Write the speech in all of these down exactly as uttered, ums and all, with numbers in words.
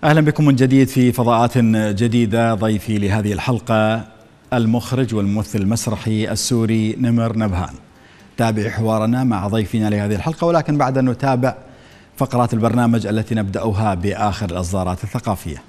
أهلا بكم من جديد في فضاءات جديدة. ضيفي لهذه الحلقة المخرج والممثل المسرحي السوري نمر نبهان. تابع حوارنا مع ضيفنا لهذه الحلقة، ولكن بعد أن نتابع فقرات البرنامج التي نبدأها بآخر الإصدارات الثقافية.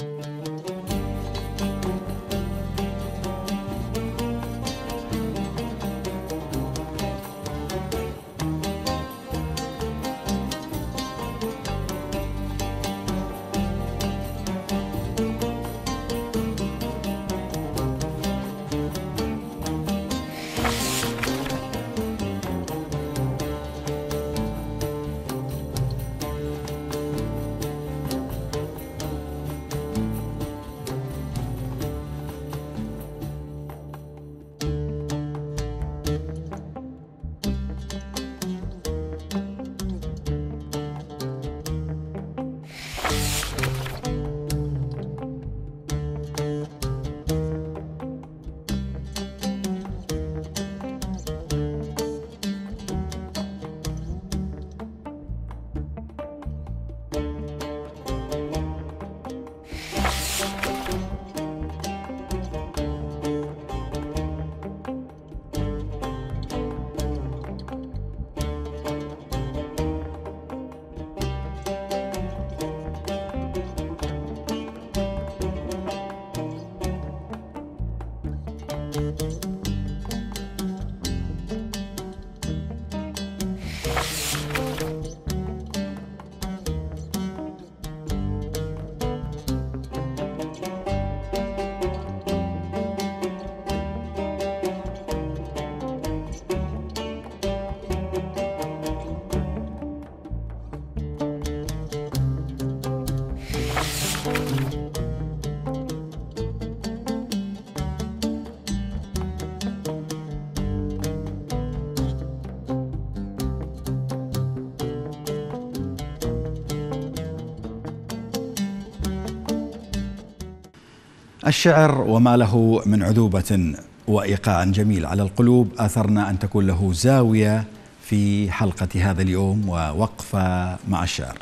الشعر وما له من عذوبة وإيقاع جميل على القلوب آثرنا أن تكون له زاوية في حلقة هذا اليوم ووقفة مع الشعر.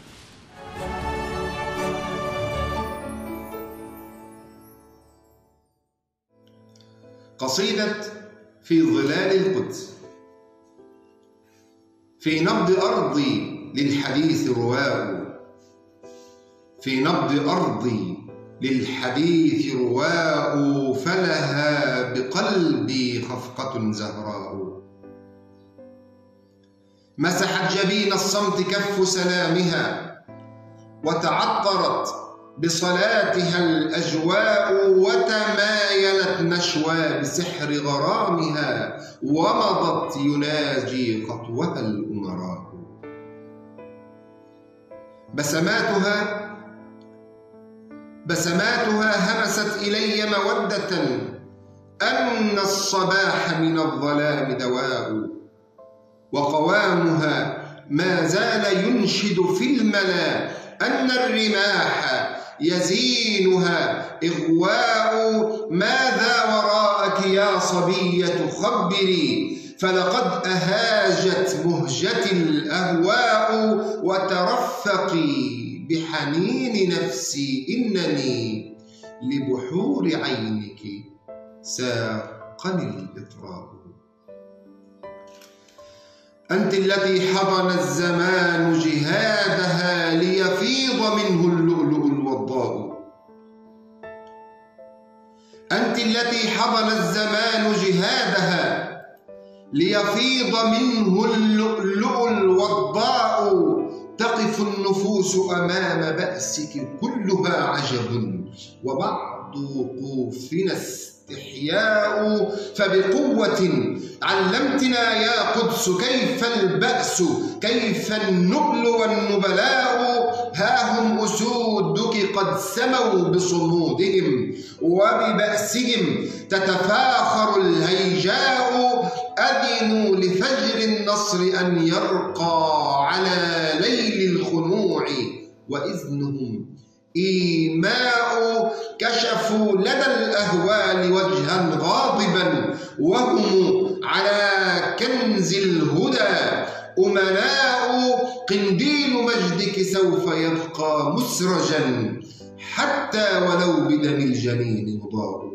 قصيدة في ظلال القدس. في نبض أرضي للحديث رواء، في نبض أرضي للحديث رواء، فلها بقلبي خفقة زهراء. مسحت جبين الصمت كف سلامها، وتعطرت بصلاتها الأجواء، وتمايلت نشوى بسحر غرامها، ومضت يناجي خطوها الأمراء. بسماتها بسماتها همست إلي مودة، أن الصباح من الظلام دواء، وقوامها ما زال ينشد في الملا، أن الرماح يزينها إغواء. ماذا وراءك يا صبية خبري، فلقد أهاجت مهجتي الأهواء، وترفقي بحنين نفسي، إنني لبحور عينك ساقني الإطراء. أنت التي حضن الزمان جهادها، ليفيض منه اللؤلؤ الوضاء. أنت التي حضن الزمان جهادها، ليفيض منه اللؤلؤ الوضاء. تقف النفوس أمام بأسك كلها عجب، وبعض وقوفنا استحياء. فبقوة علمتنا يا قدس كيف البأس، كيف النبل والنبلاء. ها هم أسودك قد سموا بصمودهم، وببأسهم تتفاخر الهيجاء. أذنوا لفجر النصر أن يرقى على ليل الخنوع، وإذنهم إيماء. كشفوا لدى الأهوال وجها غاضبا، وهم على كنز الهدى أمناء. قنديل مجدك سوف يبقى مسرجا حتى ولو بدم الجنين مضاء.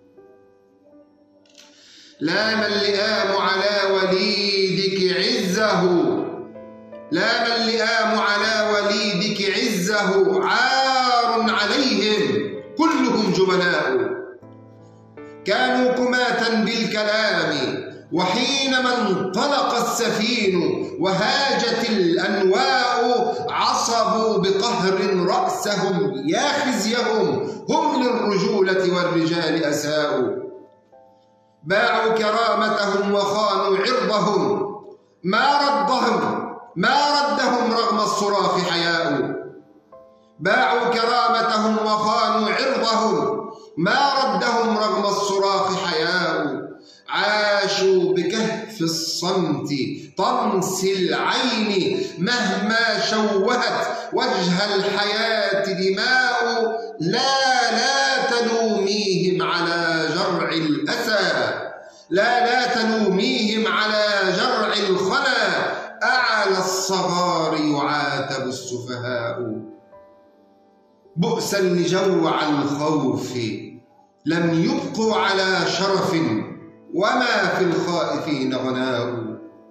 لام اللئام على وليدك عزه، لام اللئام على وليدك عزه، عار عليهم كلهم جبناء. كانوا كماة بالكلام وحينما انطلق السفين وهاجت الأنواء، عصبوا بقهر رأسهم يا خزيهم، هم للرجولة والرجال أساءوا. باعوا كرامتهم وخانوا عرضهم، ما ردهم ما ردهم رغم الصراخ حياء. باعوا كرامتهم وخانوا عرضهم، ما ردهم رغم الصراخ حياء. عاشوا بكهف الصمت طمس العين، مهما شوهت وجه الحياة دماء. لا لا تلوميهم على جرع الأسى، لا لا تلوميهم على جرع الخنا، أعلى الصغار يعاتب السفهاء. بؤسا لجوع الخوف لم يبقوا على شرف، وما في الخائفين غناء.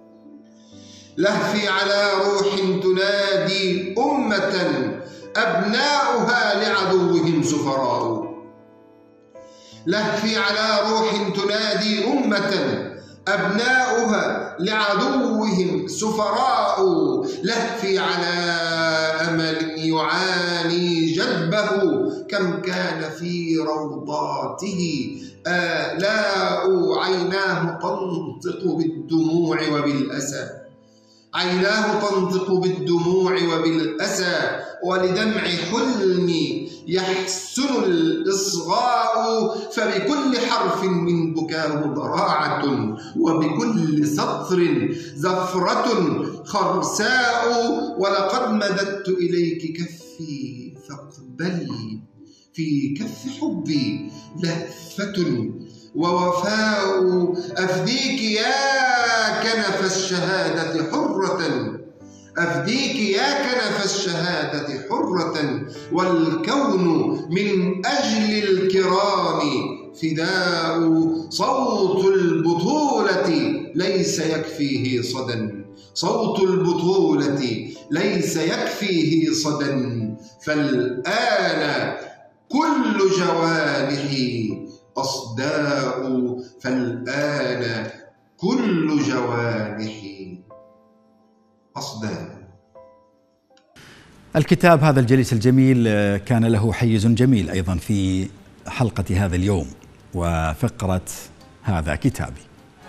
لهفي على روح تنادي أمة أبناؤها لعدوهم سفراء. لهفي على روح تنادي أمة أبناؤها لعدوهم سفراء. لهفي على أمل يعاني جدبه، كم كان في روضاته آلاء. عيناه تنطق بالدموع وبالأسى، عيناه تنطق بالدموع وبالأسى. ولدمع حلمي يحسن الإصغاء، فبكل حرف من بكاه ضراعة، وبكل سطر زفرة خرساء. ولقد مددت إليك كفي فاقبلي، في كف حبي لهفة ووفاء. أفديك يا كنف الشهادة حرة، أفديك يا كنف الشهادة حرة. والكون من أجل الكرام فداء. صوت البطولة ليس يكفيه صدى، صوت البطولة ليس يكفيه صدى. فالآن كل جوانحي أصداء، فالآن كل جوانحي أصداء. الكتاب هذا الجليس الجميل كان له حيز جميل أيضا في حلقة هذا اليوم وفقرة هذا كتابي.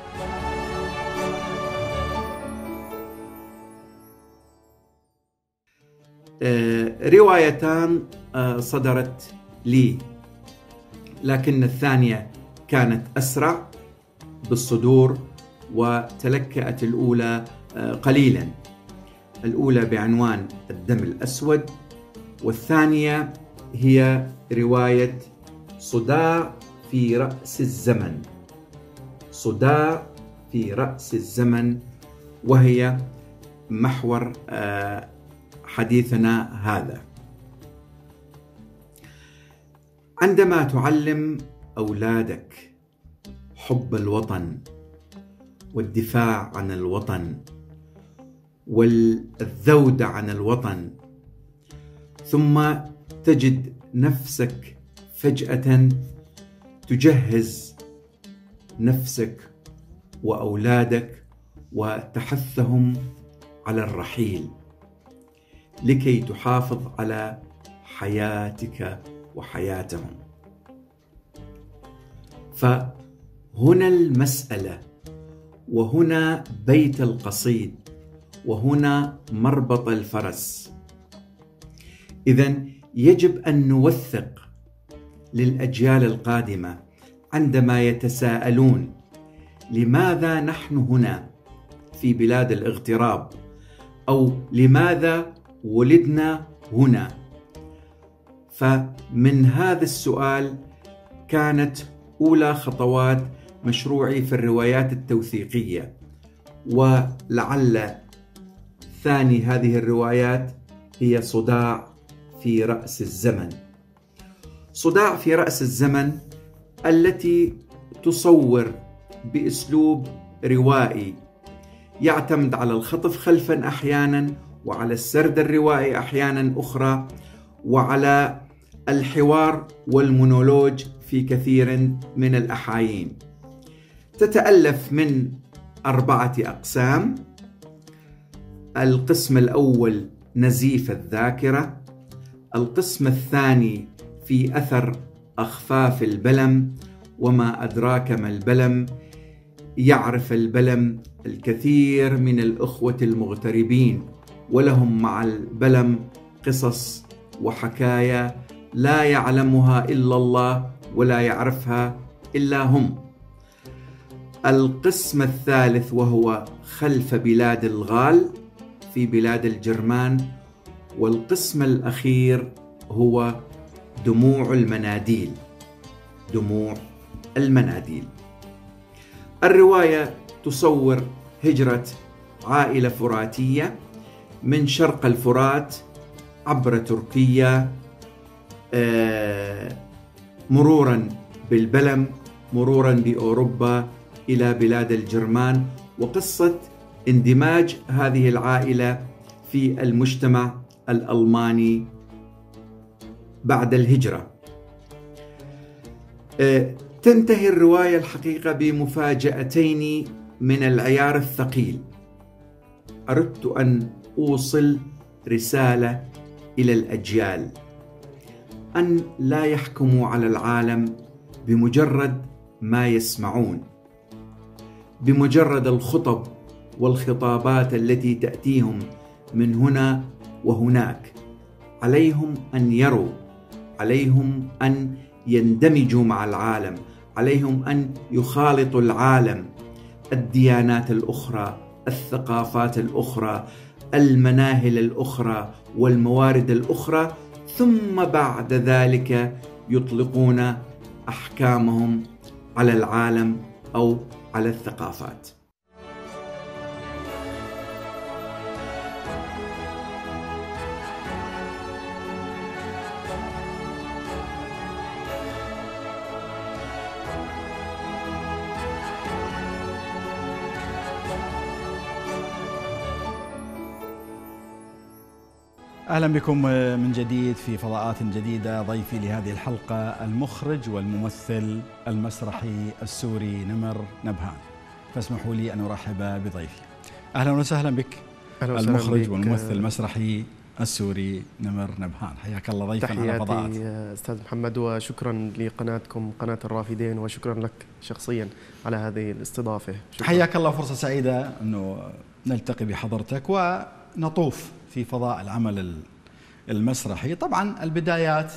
روايتان صدرت لي، لكن الثانية كانت أسرع بالصدور وتلكأت الأولى قليلا. الأولى بعنوان الدم الأسود، والثانية هي رواية صداع في رأس الزمن. صداع في رأس الزمن، وهي محور حديثنا هذا. عندما تعلم أولادك حب الوطن والدفاع عن الوطن والذود عن الوطن، ثم تجد نفسك فجأة تجهز نفسك وأولادك وتحثهم على الرحيل لكي تحافظ على حياتك وحياتهم. فهنا المسألة، وهنا بيت القصيد، وهنا مربط الفرس. إذن يجب أن نوثق للأجيال القادمة عندما يتساءلون لماذا نحن هنا في بلاد الاغتراب، أو لماذا ولدنا هنا. فمن هذا السؤال كانت أولى خطوات مشروعي في الروايات التوثيقية، ولعل ثاني هذه الروايات هي صداع في رأس الزمن. صداع في رأس الزمن التي تصور بأسلوب روائي يعتمد على الخطف خلفا أحيانا، وعلى السرد الروائي أحيانا أخرى، وعلى الحوار والمونولوج في كثير من الأحايين. تتألف من أربعة أقسام. القسم الأول نزيف الذاكرة، القسم الثاني في أثر أخفاف البلم، وما أدراك ما البلم. يعرف البلم الكثير من الأخوة المغتربين، ولهم مع البلم قصص وحكايا لا يعلمها إلا الله ولا يعرفها إلا هم. القسم الثالث وهو خلف بلاد الغال في بلاد الجرمان. والقسم الأخير هو دموع المناديل. دموع المناديل. الرواية تصور هجرة عائلة فراتية من شرق الفرات عبر تركيا، مرورا بالبلم، مرورا بأوروبا إلى بلاد الجرمان، وقصة اندماج هذه العائلة في المجتمع الألماني بعد الهجرة. تنتهي الرواية الحقيقة بمفاجأتين من العيار الثقيل. أردت أن أوصل رسالة إلى الأجيال أن لا يحكموا على العالم بمجرد ما يسمعون، بمجرد الخطب والخطابات التي تأتيهم من هنا وهناك. عليهم أن يروا، عليهم أن يندمجوا مع العالم، عليهم أن يخالطوا العالم، الديانات الأخرى، الثقافات الأخرى، المناهل الأخرى والموارد الأخرى، ثم بعد ذلك يطلقون أحكامهم على العالم أو على الثقافات. أهلا بكم من جديد في فضاءات جديدة. ضيفي لهذه الحلقة المخرج والممثل المسرحي السوري نمر نبهان، فاسمحوا لي أن أرحب بضيفي. أهلا وسهلا بك. أهلا وسهلا المخرج بك والممثل المسرحي السوري نمر نبهان، حياك الله ضيفا على فضاءات. تحياتي أستاذ محمد، وشكرا لقناتكم قناة الرافدين، وشكرا لك شخصيا على هذه الاستضافة. شكرا. حياك الله، فرصة سعيدة أنه نلتقي بحضرتك ونطوف في فضاء العمل المسرحي. طبعا البدايات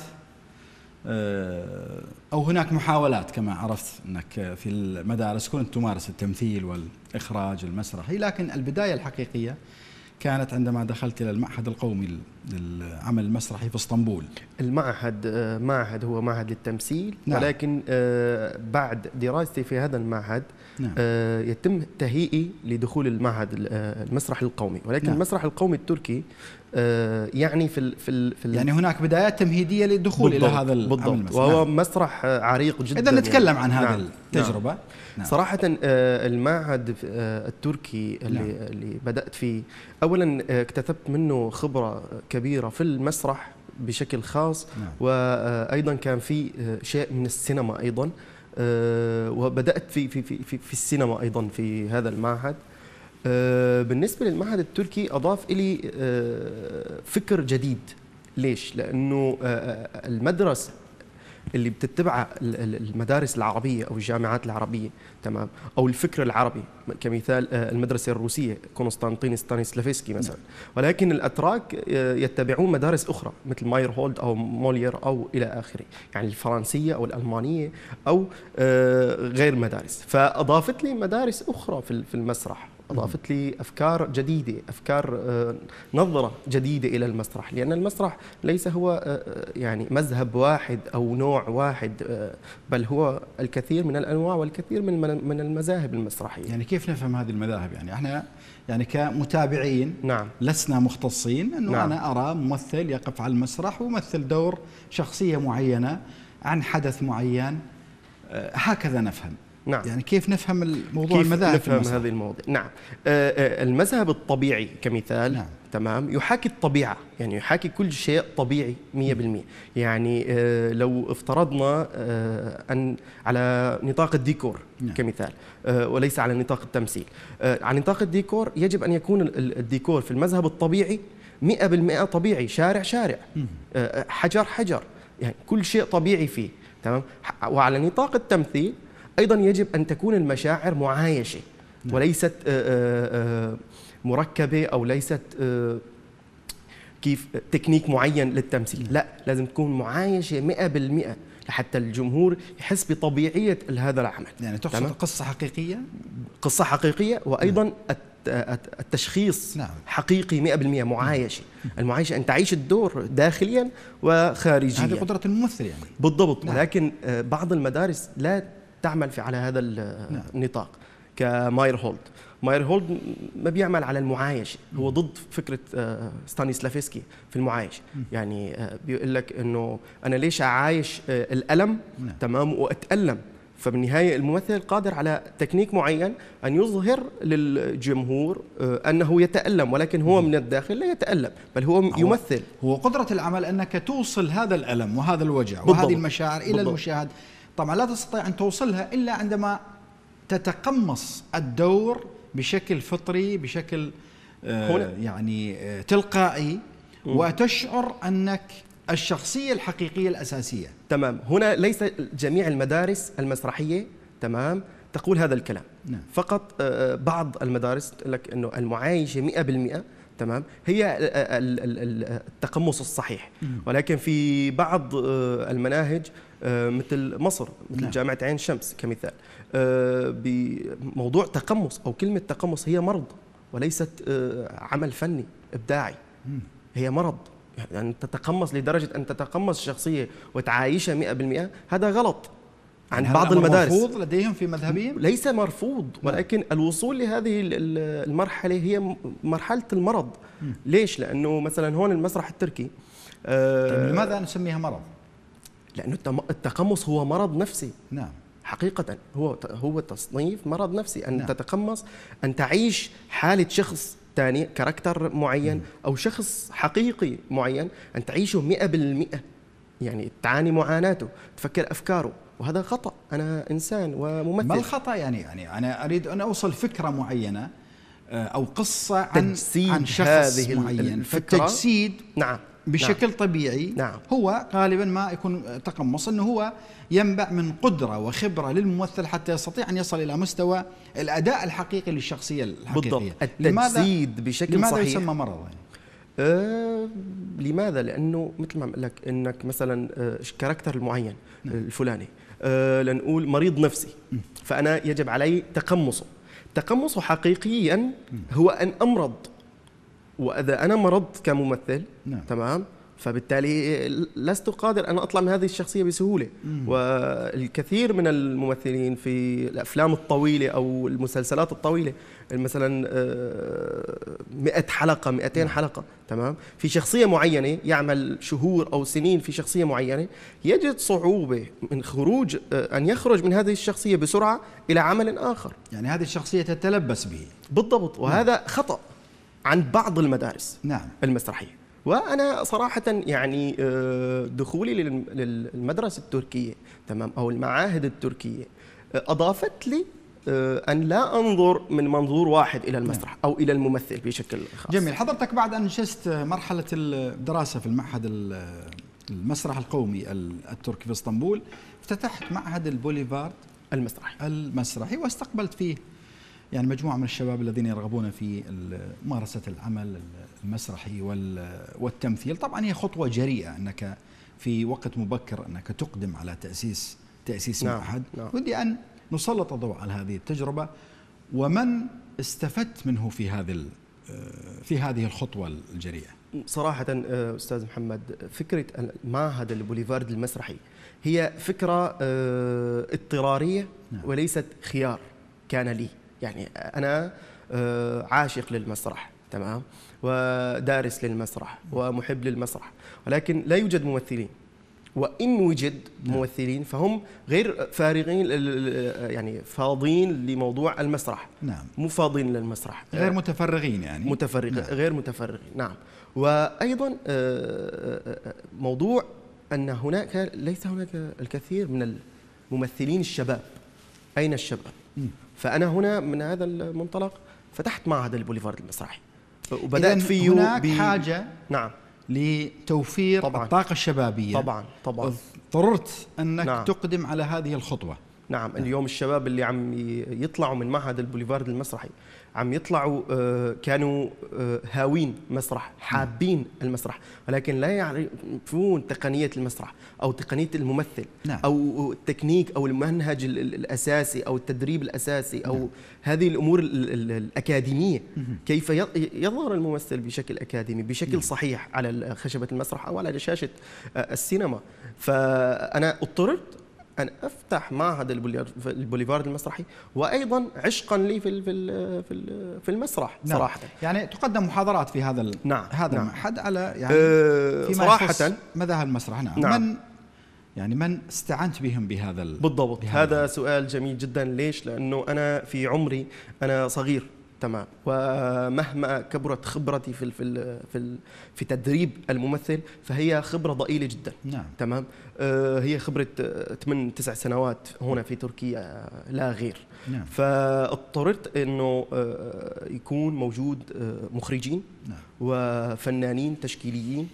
أو هناك محاولات كما عرفت أنك في المدارس كنت تمارس التمثيل والإخراج المسرحي، لكن البداية الحقيقية كانت عندما دخلت إلى المعهد القومي للعمل المسرحي في اسطنبول. المعهد معهد هو معهد للتمثيل، نعم. ولكن بعد دراستي في هذا المعهد نعم. يتم تهيئي لدخول المعهد المسرحي القومي، ولكن نعم. المسرح القومي التركي يعني في ال في, ال في ال يعني هناك بدايات تمهيدية للدخول إلى هذا العمل المسرحي، وهو نعم. مسرح عريق جدا. إذا نتكلم يعني. عن هذه نعم. التجربة. نعم. نعم. صراحة المعهد التركي اللي, نعم. اللي بدأت فيه، أولا اكتسبت منه خبرة كبيرة في المسرح بشكل خاص. نعم. وأيضا كان في شيء من السينما أيضا، وبدأت في في في في السينما أيضا في هذا المعهد. بالنسبة للمعهد التركي أضاف إلي فكر جديد. ليش؟ لأنه المدرسة اللي بتتبع المدارس العربية أو الجامعات العربية، تمام، أو الفكر العربي، كمثال المدرسة الروسية قسطنطين ستانيسلافسكي مثلا، ولكن الأتراك يتبعون مدارس أخرى مثل ماير هولد أو مولير أو إلى آخره، يعني الفرنسية أو الألمانية أو غير مدارس. فأضافت لي مدارس أخرى في المسرح، أضافت لي أفكار جديدة، أفكار نظرة جديدة إلى المسرح، لأن المسرح ليس هو يعني مذهب واحد أو نوع واحد، بل هو الكثير من الأنواع والكثير من من المذاهب المسرحية. يعني كيف نفهم هذه المذاهب؟ يعني احنا يعني كمتابعين، نعم، لسنا مختصين، انه نعم. انا ارى ممثل يقف على المسرح ويمثل دور شخصية معينة عن حدث معين، هكذا نفهم. نعم. يعني كيف نفهم الموضوع كيف المذاهب نفهم هذه المواضيع؟ نعم. المذهب الطبيعي كمثال، نعم. تمام، يحاكي الطبيعة، يعني يحاكي كل شيء طبيعي مية بالمية. يعني لو افترضنا أن على نطاق الديكور، نعم. كمثال، وليس على نطاق التمثيل. على نطاق الديكور يجب أن يكون الديكور في المذهب الطبيعي مئة بالمئة طبيعي، شارع شارع، حجر حجر، يعني كل شيء طبيعي فيه، تمام. وعلى نطاق التمثيل أيضا يجب أن تكون المشاعر معايشة، وليست مركبة أو ليست كيف تكنيك معين للتمثيل، لا، لازم تكون معايشة مئة بالمئة لحتى الجمهور يحس بطبيعية هذا العمل. يعني تقصد تمام؟ قصة حقيقية؟ قصة حقيقية، وأيضا نعم. التشخيص نعم. حقيقي مئة بالمئة، معايشة. المعايشة أن تعيش الدور داخليا وخارجيا. هذه قدرة الممثل يعني. بالضبط. نعم. ولكن بعض المدارس لا تعمل في على هذا النطاق، كماير هولد. ماير هولد ما بيعمل على المعايشة، هو ضد فكرة ستانيسلافسكي في المعايشة. يعني بيقول لك إنه أنا ليش أعايش الألم، تمام، وأتألم. فبالنهاية الممثل قادر على تكنيك معين أن يظهر للجمهور أنه يتألم، ولكن هو من الداخل لا يتألم، بل هو يمثل. هو قدرة العمل أنك توصل هذا الألم وهذا الوجع بالضبط. وهذه المشاعر إلى بالضبط. المشاهد. طبعا لا تستطيع أن توصلها إلا عندما تتقمص الدور بشكل فطري، بشكل آه يعني آه تلقائي، م. وتشعر أنك الشخصية الحقيقية الأساسية. تمام. هنا ليس جميع المدارس المسرحية، تمام، تقول هذا الكلام. نعم. فقط آه بعض المدارس تقول لك أنه المعايشة مئة بالمئة، تمام، هي التقمص الصحيح. م. ولكن في بعض آه المناهج آه مثل مصر، مثل نعم. جامعة عين شمس كمثال، آه بموضوع تقمص أو كلمة تقمص هي مرض وليست آه عمل فني إبداعي. م. هي مرض. يعني تتقمص لدرجة أن تتقمص شخصية وتعايشها مئة بالمئة، هذا غلط عن يعني بعض المدارس. مرفوض لديهم في مذهبهم؟ ليس مرفوض، ولكن الوصول لهذه المرحلة هي مرحلة المرض. م. ليش؟ لأنه مثلا هون المسرح التركي آه طيب لماذا نسميها مرض؟ لأنه التقمص هو مرض نفسي. نعم. حقيقة هو هو تصنيف مرض نفسي، أن نعم. تتقمص، أن تعيش حالة شخص ثاني، كاركتر معين أو شخص حقيقي معين، أن تعيشه مئة بالمئة، يعني تعاني معاناته، تفكر أفكاره، وهذا خطأ. أنا إنسان وممثل. ما الخطأ يعني؟ يعني أنا أريد أن أوصل فكرة معينة أو قصة عن عن شخص معين، فالتجسيد نعم بشكل نعم. طبيعي نعم. هو غالبا ما يكون تقمص، أنه هو ينبع من قدرة وخبرة للممثل حتى يستطيع أن يصل إلى مستوى الأداء الحقيقي للشخصية الحقيقية. بالضبط. التجسيد بشكل لماذا صحيح. يسمى مرض يعني؟ آه لماذا؟ لأنه مثل ما قلت لك، إنك مثلا آه كاركتر المعين نعم. الفلاني، آه لنقول مريض نفسي، م. فأنا يجب علي تقمصه. تقمصه حقيقيا هو أن أمرض، وإذا أنا مرضت كممثل نعم. تمام، فبالتالي لست قادر أن أطلع من هذه الشخصية بسهولة. مم. والكثير من الممثلين في الأفلام الطويلة أو المسلسلات الطويلة، مثلا مئة حلقة، مئتين نعم. حلقة، تمام، في شخصية معينة، يعمل شهور أو سنين في شخصية معينة، يجد صعوبة من خروج أن يخرج من هذه الشخصية بسرعة إلى عمل آخر. يعني هذه الشخصية تتلبس به. بالضبط. وهذا نعم. خطأ عند بعض المدارس نعم. المسرحية. وأنا صراحة يعني دخولي للمدرسة التركية، تمام، أو المعاهد التركية، أضافت لي أن لا أنظر من منظور واحد إلى المسرح أو إلى الممثل بشكل خاص. جميل. حضرتك بعد أن نشست مرحلة الدراسة في المعهد المسرح القومي التركي في اسطنبول، افتتحت معهد البوليفارد المسرحي المسرحي واستقبلت فيه يعني مجموعة من الشباب الذين يرغبون في ممارسة العمل المسرحي والتمثيل. طبعا هي خطوة جريئة أنك في وقت مبكر أنك تقدم على تأسيس تأسيس نعم. معهد. نعم. ودي أن نسلط الضوء على هذه التجربة ومن استفدت منه في هذه في هذه الخطوة الجريئة. صراحة أستاذ محمد، فكرة معهد البوليفارد المسرحي هي فكرة اضطرارية نعم. وليست خيار كان لي. يعني أنا عاشق للمسرح، تمام، ودارس للمسرح ومحب للمسرح، ولكن لا يوجد ممثلين، وإن وجد ممثلين فهم غير فارغين يعني فاضين لموضوع المسرح. نعم. مو فاضين للمسرح، غير متفرغين يعني. متفرغ. نعم. غير متفرغين. نعم. وأيضا موضوع أن هناك ليس هناك الكثير من الممثلين الشباب. أين الشباب؟ م. فأنا هنا من هذا المنطلق فتحت معهد البوليفارد المسرحي وبدأت فيه. هناك ب... حاجة نعم لتوفير طبعاً. الطاقة الشبابية. طبعا طبعا اضطررت أنك نعم. تقدم على هذه الخطوة. نعم. نعم. اليوم الشباب اللي عم يطلعوا من معهد البوليفارد المسرحي عم يطلعوا كانوا هاوين مسرح، حابين المسرح، ولكن لا يعرفون تقنية المسرح أو تقنية الممثل. نعم. أو التكنيك أو المنهج الأساسي أو التدريب الأساسي أو نعم. هذه الأمور الأكاديمية. كيف يظهر الممثل بشكل أكاديمي بشكل نعم. صحيح على خشبة المسرح أو على شاشة السينما. فأنا اضطررت أن أفتح معهد البوليفارد المسرحي، وأيضا عشقا لي في في في المسرح. نعم. صراحة يعني تقدم محاضرات في هذا نعم. هذا نعم. المعهد على يعني أه فيما صراحة مذاهب المسرح. نعم. نعم. من يعني من استعنت بهم بهذا بالضبط؟ هذا الوقت. سؤال جميل جدا. ليش؟ لأنه أنا في عمري أنا صغير، تمام، ومهما كبرت خبرتي في في في في تدريب الممثل فهي خبرة ضئيلة جدا. نعم. تمام. آه هي خبرة ثمان تسع سنوات هنا في تركيا لا غير. نعم. فاضطررت انه آه يكون موجود آه مخرجين. نعم. وفنانين تشكيليين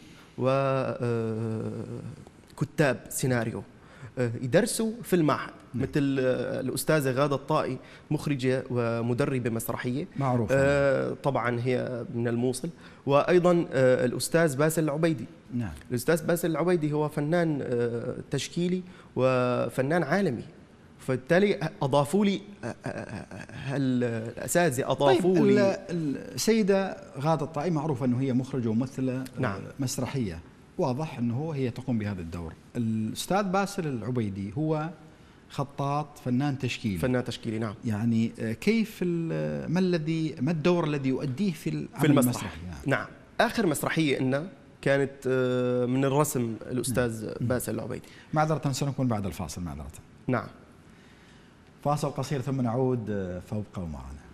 وكتاب سيناريو يدرسوا في المعهد. نعم. مثل الأستاذة غادة الطائي، مخرجة ومدربة مسرحية معروفة. آه طبعا هي من الموصل. وأيضا آه الأستاذ باسل العبيدي. نعم. الأستاذ باسل العبيدي هو فنان آه تشكيلي وفنان عالمي، فبالتالي أضافوا لي الأساتذة أضافوا طيب لي. السيدة غادة الطائي معروفة أنه هي مخرجة وممثلة. نعم. مسرحية، واضح أنه هي تقوم بهذا الدور. الأستاذ باسل العبيدي هو خطاط، فنان تشكيلي. فنان تشكيلي. نعم. يعني كيف ما الذي ما الدور الذي يؤديه في في المسرح؟ يعني. نعم. آخر مسرحية إنه كانت من الرسم الأستاذ نعم. باسل العبيدي. معذرة سنكون بعد الفاصل. معذرة. نعم. فاصل قصير ثم نعود، فابقوا معنا.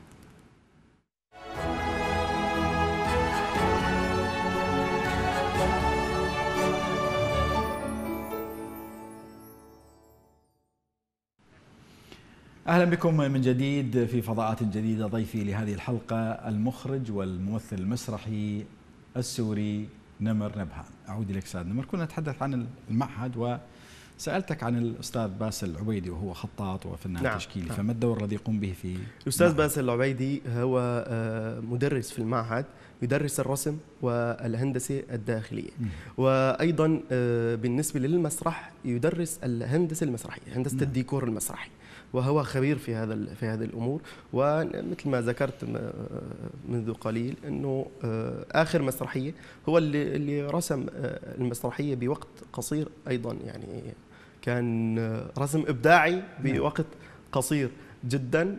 أهلا بكم من جديد في فضاءات جديدة. ضيفي لهذه الحلقة المخرج والممثل المسرحي السوري نمر نبهان. أعود إليك أستاذ نمر. كنا نتحدث عن المعهد وسألتك عن الأستاذ باسل العبيدي وهو خطاط وفنان نعم. تشكيلي. نعم. فما الدور الذي يقوم به في الأستاذ باسل العبيدي؟ هو مدرس في المعهد، يدرس الرسم والهندسة الداخلية. م. وأيضا بالنسبة للمسرح يدرس الهندسة المسرحية، هندسة نعم. الديكور المسرحي، وهو خبير في هذا في هذه الامور. ومثل ما ذكرت منذ قليل انه اخر مسرحيه هو اللي اللي رسم المسرحيه بوقت قصير ايضا، يعني كان رسم ابداعي بوقت قصير جدا.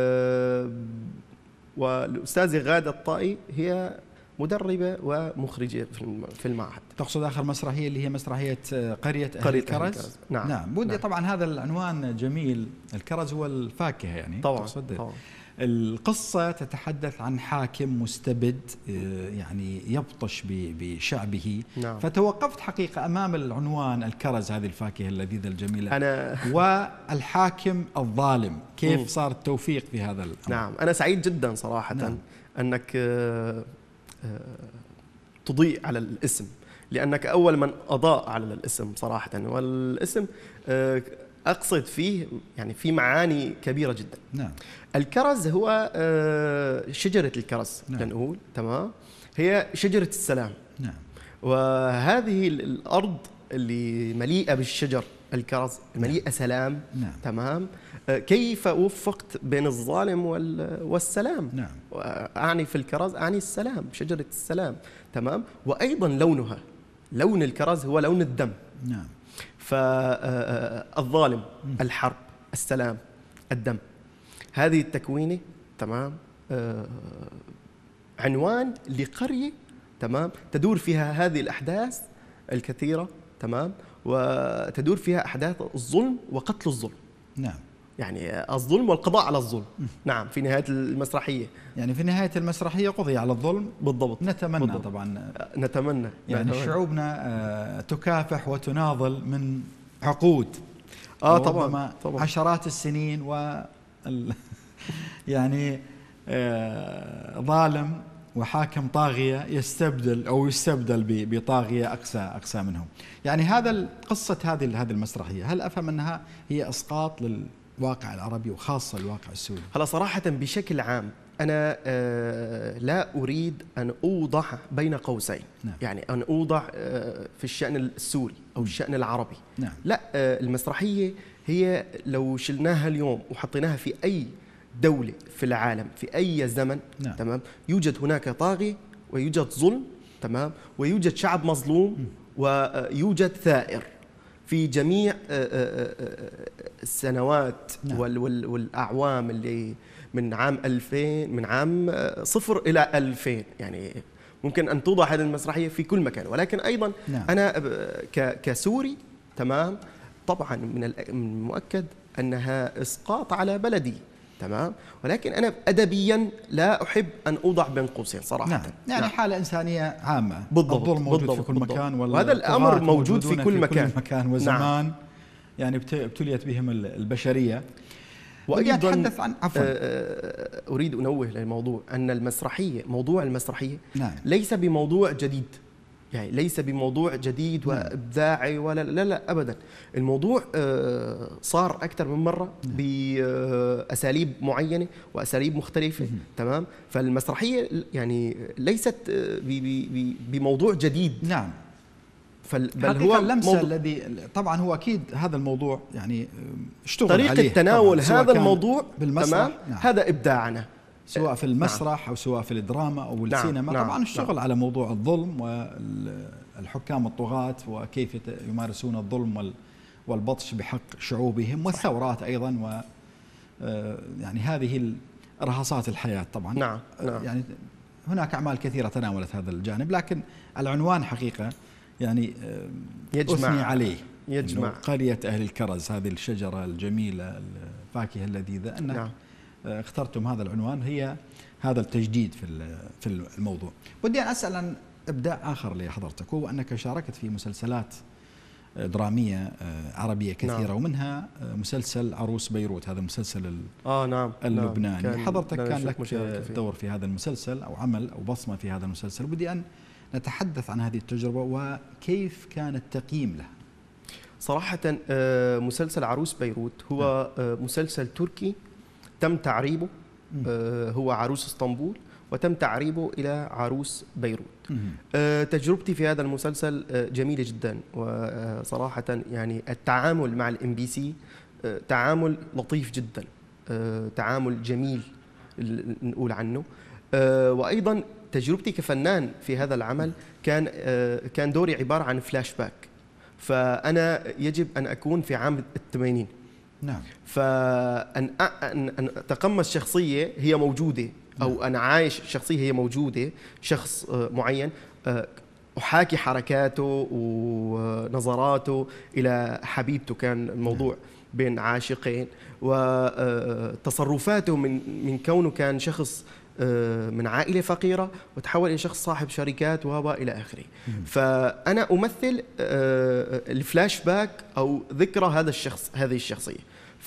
والاستاذه غاده الطائي هي مدربة ومخرجة في المعهد. تقصد آخر مسرحية اللي هي مسرحية قرية أهل قرية الكرز؟ الكرز. نعم. نعم. ودي نعم. طبعا هذا العنوان جميل. الكرز هو الفاكهة يعني. طبعا. طبعا. القصة تتحدث عن حاكم مستبد يعني يبطش بشعبه. نعم. فتوقفت حقيقة أمام العنوان الكرز، هذه الفاكهة اللذيذة الجميلة، أنا والحاكم الظالم. كيف صار التوفيق في هذا الأمر؟ نعم. أنا سعيد جدا صراحة. نعم. أنك تضيء على الاسم، لأنك أول من أضاء على الاسم صراحة. والاسم أقصد فيه يعني في معاني كبيرة جدا. نعم. الكرز هو شجرة الكرز. نعم. لنقول تمام، هي شجرة السلام. نعم. وهذه الأرض اللي مليئة بالشجر الكرز مليئة نعم. سلام. نعم. تمام. كيف وفقت بين الظالم والسلام؟ نعم. أعني في الكرز أعني السلام، شجرة السلام. تمام. وأيضا لونها، لون الكرز هو لون الدم. نعم. فالظالم، الحرب، السلام، الدم، هذه التكوينة. تمام. عنوان لقرية. تمام. تدور فيها هذه الأحداث الكثيرة. تمام. وتدور فيها أحداث الظلم وقتل الظلم. نعم. يعني الظلم والقضاء على الظلم. نعم في نهاية المسرحية. يعني في نهاية المسرحية قضي على الظلم. بالضبط. نتمنى بالضبط. طبعا نتمنى يعني نتمنى. شعوبنا تكافح وتناضل من عقود اه طبعا طبعا عشرات السنين و يعني آه ظالم وحاكم طاغية يستبدل أو يستبدل بطاغية أقسى أقسى منهم. يعني هذا قصة هذه هذه المسرحية، هل أفهم أنها هي إسقاط للواقع العربي وخاصة الواقع السوري؟ هلا صراحة بشكل عام أنا آه لا أريد أن أوضع بين قوسين. نعم. يعني أن أوضع آه في الشأن السوري أو الشأن العربي. نعم. لا، آه المسرحية هي لو شلناها اليوم وحطيناها في أي دولة في العالم في أي زمن. نعم. تمام، يوجد هناك طاغي ويوجد ظلم، تمام، ويوجد شعب مظلوم م. ويوجد ثائر في جميع السنوات. نعم. والأعوام اللي من عام ألفين، من عام صفر إلى ألفين، يعني ممكن أن توضع هذه المسرحية في كل مكان. ولكن أيضا نعم. أنا كسوري، تمام، طبعا من المؤكد أنها إسقاط على بلدي، تمام، ولكن أنا أدبيا لا أحب أن أوضع بين قوسين صراحة. نعم. يعني نعم. حالة إنسانية عامة. بالضبط. الظلم موجود بالضبط. في كل بالضبط. مكان، وهذا الأمر موجود في كل مكان, في كل مكان وزمان. نعم. يعني ابتليت بهم البشرية. وأيضا أتحدث عن عفوا أريد أنوه للموضوع أن المسرحية، موضوع المسرحية نعم. ليس بموضوع جديد، يعني ليس بموضوع جديد وإبداعي ولا لا لا أبدا. الموضوع صار أكثر من مرة بأساليب معينة وأساليب مختلفة. تمام، فالمسرحية يعني ليست بموضوع جديد. نعم، بل هو اللمسة موضوع الذي طبعا هو أكيد هذا الموضوع يعني اشتغل طريقة عليه تناول هذا الموضوع بالمسرح. نعم. هذا إبداعنا سواء في المسرح. نعم. أو سواء في الدراما أو السينما. نعم. طبعا الشغل نعم. على موضوع الظلم والحكام الطغاة وكيف يمارسون الظلم والبطش بحق شعوبهم والثورات أيضا، و يعني هذه رهصات الحياة طبعا. نعم. نعم. يعني هناك أعمال كثيرة تناولت هذا الجانب، لكن العنوان حقيقة يعني يجمع أثني عليه، يجمع قرية أهل الكرز، هذه الشجرة الجميلة الفاكهة اللذيذة. أنك نعم. اخترتم هذا العنوان، هي هذا التجديد في في الموضوع. ودي أن أسأل عن إبداع آخر لحضرتك، وهو أنك شاركت في مسلسلات درامية عربية كثيرة. نعم. ومنها مسلسل عروس بيروت، هذا المسلسل آه نعم. اللبناني. نعم. حضرتك كان لك فيه. دور في هذا المسلسل أو عمل أو بصمة في هذا المسلسل. بدي أن نتحدث عن هذه التجربة وكيف كان التقييم له. صراحة مسلسل عروس بيروت هو مسلسل تركي تم تعريبه، هو عروس اسطنبول وتم تعريبه إلى عروس بيروت. تجربتي في هذا المسلسل جميلة جدا، وصراحة يعني التعامل مع الام بي سي تعامل لطيف جدا، تعامل جميل نقول عنه. وأيضا تجربتي كفنان في هذا العمل كان كان دوري عبارة عن فلاش باك، فأنا يجب أن أكون في عام الثمانين. نعم. فأن أن أتقمص شخصية هي موجودة، أو أنا عايش شخصية هي موجودة، شخص معين، أحاكي حركاته ونظراته إلى حبيبته، كان الموضوع بين عاشقين، وتصرفاته من من كونه كان شخص من عائلة فقيرة وتحول إلى شخص صاحب شركات وهو إلى آخره. فأنا أمثل الفلاش باك أو ذكرى هذا الشخص، هذه الشخصية.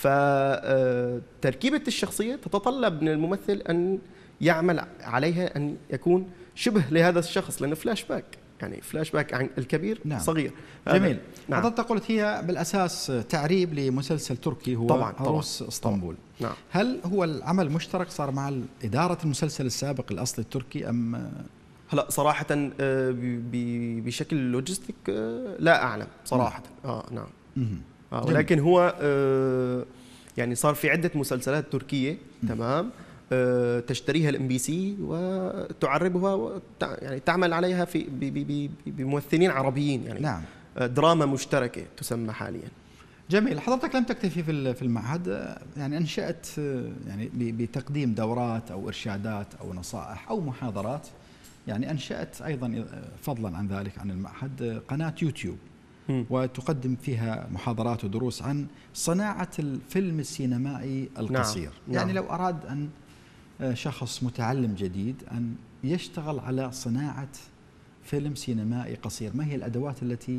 فتركيبة الشخصية تتطلب من الممثل أن يعمل عليها أن يكون شبه لهذا الشخص، لأنه فلاش باك، يعني فلاش باك عن الكبير. نعم. صغير. جميل. نعم. حضرتك قلت هي بالأساس تعريب لمسلسل تركي هو طبعاً عروس طبعاً اسطنبول. نعم. هل هو العمل مشترك صار مع إدارة المسلسل السابق الأصلي التركي أم؟ هلا صراحة بشكل لوجستيك لا أعلم صراحة. نعم. آه نعم. آه ولكن هو آه يعني صار في عدة مسلسلات تركية. م. تمام. آه تشتريها الام بي سي وتعربها وتع يعني تعمل عليها في بممثلين عربيين، يعني نعم. دراما مشتركة تسمى حاليا. جميل. حضرتك لم تكتفي في في المعهد، يعني أنشأت يعني بتقديم دورات أو إرشادات أو نصائح أو محاضرات، يعني أنشأت أيضا فضلا عن ذلك عن المعهد قناة يوتيوب. وتقدم فيها محاضرات ودروس عن صناعة الفيلم السينمائي القصير. نعم. يعني نعم. لو أراد أن شخص متعلم جديد أن يشتغل على صناعة فيلم سينمائي قصير، ما هي الأدوات التي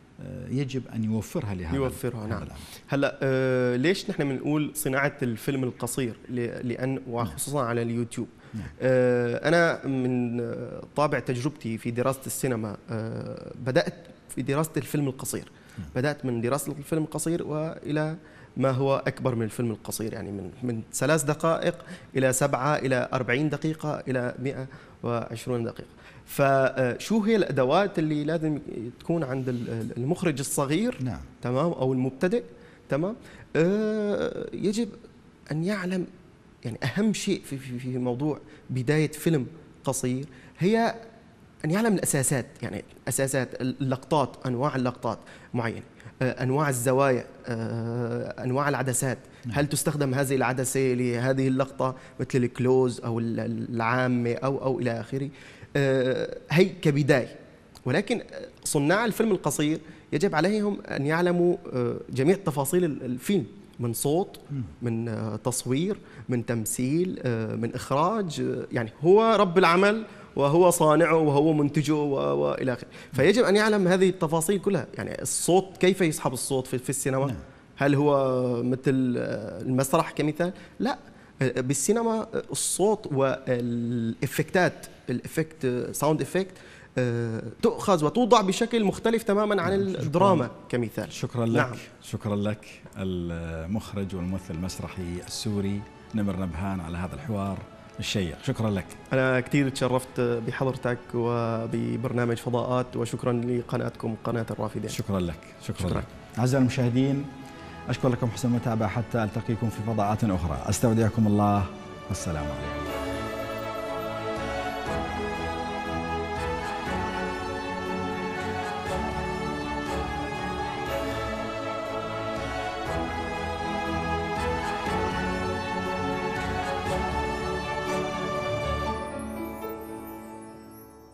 يجب أن يوفرها لهذا يوفرها نعم. هلا آه ليش نحن بنقول صناعة الفيلم القصير؟ لأن وخصوصا على اليوتيوب. نعم. آه أنا من طابع تجربتي في دراسة السينما آه بدأت في دراسة الفيلم القصير. نعم. بدأت من دراسة الفيلم القصير وإلى ما هو أكبر من الفيلم القصير، يعني من من ثلاث دقائق إلى سبعة إلى أربعين دقيقة إلى مئة وعشرين دقيقة. فشو هي الأدوات اللي لازم تكون عند المخرج الصغير؟ نعم. تمام، أو المبتدئ؟ تمام. آه يجب أن يعلم، يعني أهم شيء في في في موضوع بداية فيلم قصير هي أن يعلم الأساسات، يعني أساسات اللقطات، أنواع اللقطات معينة، أنواع الزوايا، أنواع العدسات. هل تستخدم هذه العدسة لهذه اللقطة مثل الكلوز أو العامة أو أو إلى آخره. هي كبداية. ولكن صناع الفيلم القصير يجب عليهم أن يعلموا جميع تفاصيل الفيلم، من صوت، من تصوير، من تمثيل، من إخراج. يعني هو رب العمل وهو صانعه وهو منتجه والى اخره، فيجب ان يعلم هذه التفاصيل كلها. يعني الصوت كيف يسحب الصوت في السينما؟ هل هو مثل المسرح كمثال؟ لا، بالسينما الصوت والافكتات، الافكت ساوند افكت تؤخذ وتوضع بشكل مختلف تماما عن الدراما كمثال. شكرا لك. نعم. شكرا لك المخرج والممثل المسرحي السوري نمر نبهان على هذا الحوار الشيق. شكرا لك. أنا كثير تشرفت بحضرتك وببرنامج فضاءات، وشكرا لقناتكم قناة الرافدين. شكرا لك. شكرا, شكرا. لك. أعزائي المشاهدين، أشكر لكم حسن المتابعة حتى ألتقيكم في فضاءات أخرى. أستودعكم الله والسلام عليكم.